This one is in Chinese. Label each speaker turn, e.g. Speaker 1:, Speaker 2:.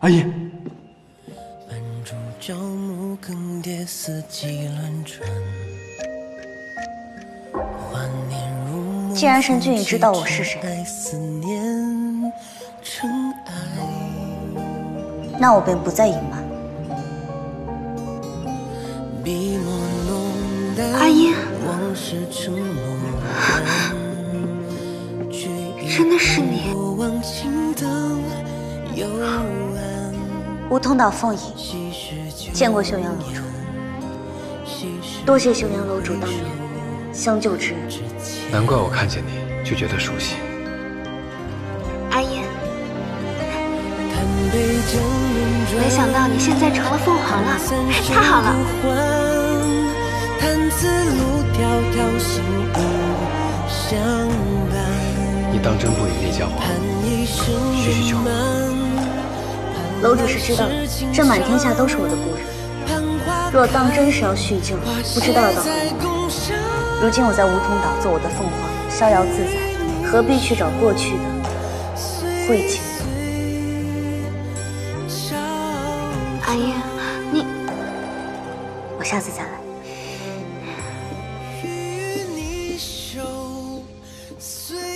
Speaker 1: 阿姨。
Speaker 2: 既然神君已知道我是谁，那我便不再隐瞒。
Speaker 3: 阿英，真的是你。
Speaker 2: 梧桐岛凤仪，见过修阳楼主，多谢修阳楼主当年相救之恩。
Speaker 4: 难怪我看见你就觉得熟悉。
Speaker 3: 阿英，没想到你现在成了凤凰了，太好了！
Speaker 4: 你当真不与那家伙叙叙旧？
Speaker 2: 楼主是知道的，这满天下都是我的故人。若当真是要叙旧，不知道要到何年。如今我在梧桐岛做我的凤凰，逍遥自在，何必去找过去的晦气？
Speaker 3: 阿英，你，
Speaker 2: 我下次再来。
Speaker 5: 与你手随